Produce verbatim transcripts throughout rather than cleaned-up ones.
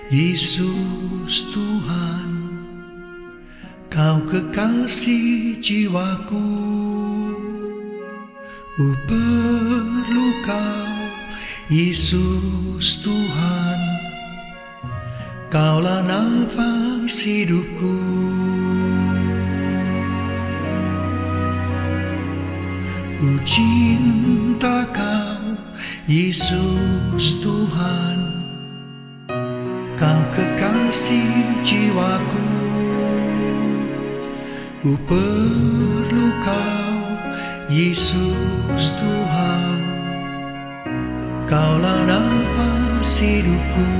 Yesus Tuhan, Kau kekasih jiwaku, ku perlu Kau, Yesus Tuhan, Kaulah nafas hidupku. Ku cinta Kau, Yesus Tuhan, Kau kekasih jiwaku, ku perlu Kau, Yesus Tuhan, Kaulah nafas hidupku.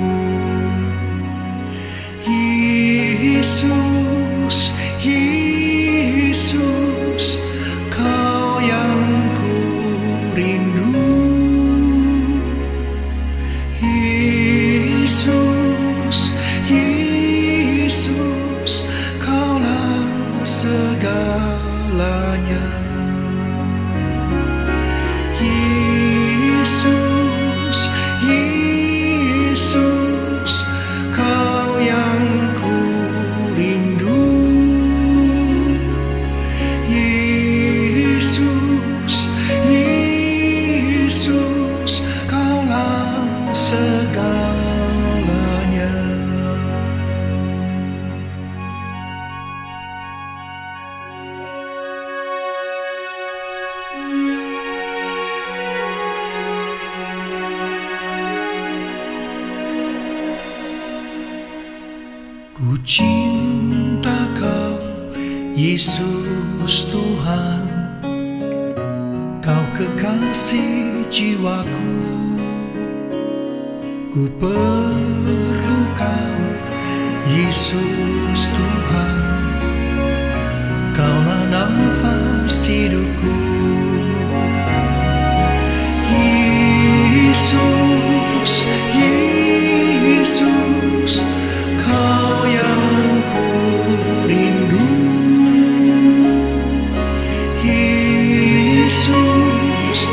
Yesus, Yesus, Kau yang ku rindu. Yesus, Yesus, Kaulah segalanya. Yesus, Yesus, Kau yang ku rindu. Yesus, Yesus, Kaulah segalanya. Ku cinta Kau, Yesus Tuhan, Kau kekasih jiwaku, ku perlu Kau, Yesus Tuhan, Kaulah nafas hidupku. Yesus, Yesus, Kau yang ku rindu. Yesus,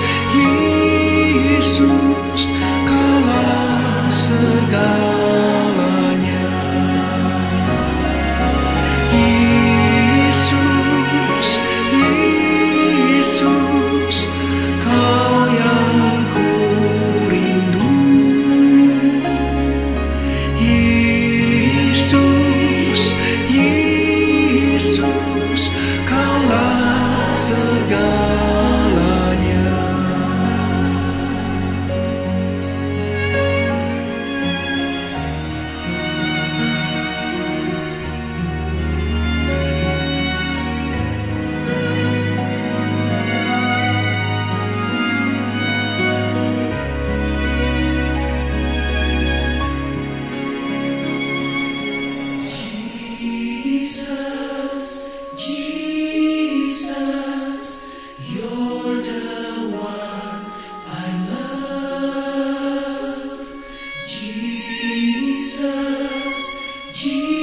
Yesus, Kaulah segalanya. Yesus, Yesus, Kau yang ku rindu. Yesus, Yesus, Kaulah segalanya. Jesus, Jesus, You're the one I love. Jesus, Jesus.